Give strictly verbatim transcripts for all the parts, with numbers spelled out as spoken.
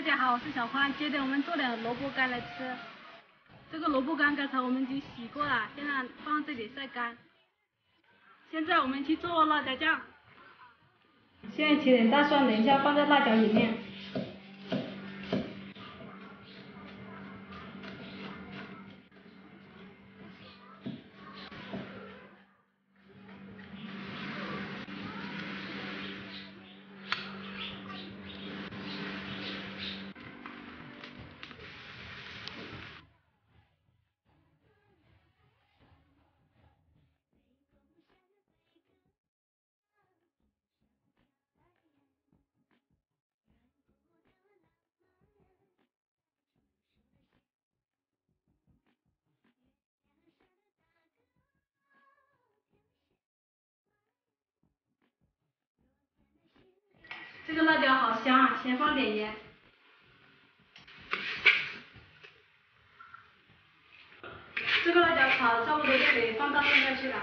大家好，我是小宽。接着我们做点萝卜干来吃。这个萝卜干刚才我们已经洗过了，现在放这里晒干。现在我们去做辣椒酱。现在切点大蒜，等一下放在辣椒里面。这个辣椒好香啊，先放点盐。这个辣椒炒的差不多就可以放到现在去了。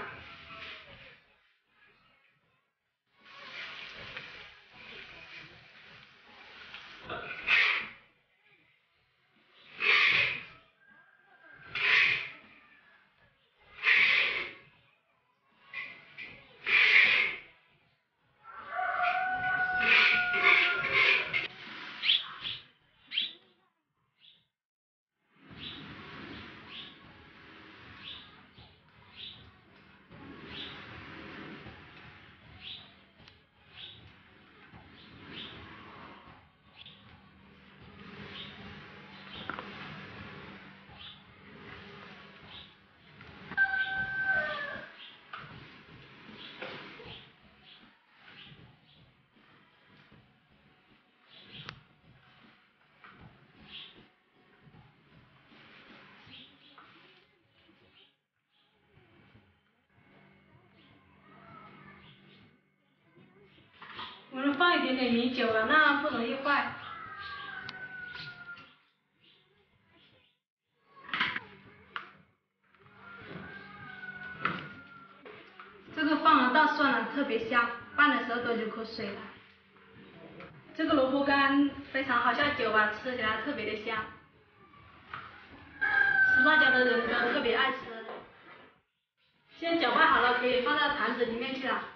我们放一点点米酒啊，那样不容易坏。这个放了大蒜了，特别香，拌的时候都流口水了。这个萝卜干非常好下酒吧，吃起来特别的香，吃辣椒的人都特别爱吃。现在搅拌好了，可以放到坛子里面去了。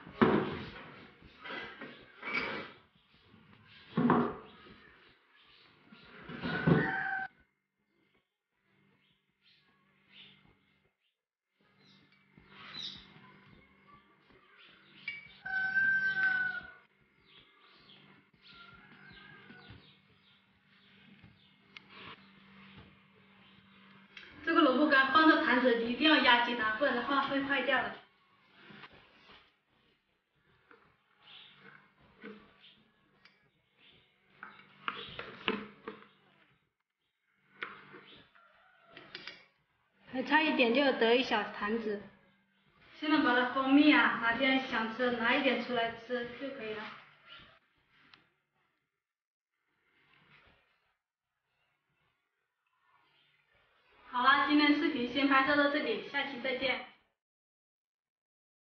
这个萝卜干放到坛子里一定要压紧它，不然的话会坏掉的。还差一点就得一小坛子。现在把它蜂蜜啊，哪天想吃拿一点出来吃就可以了。好了，今天视频先拍摄到这里，下期再见。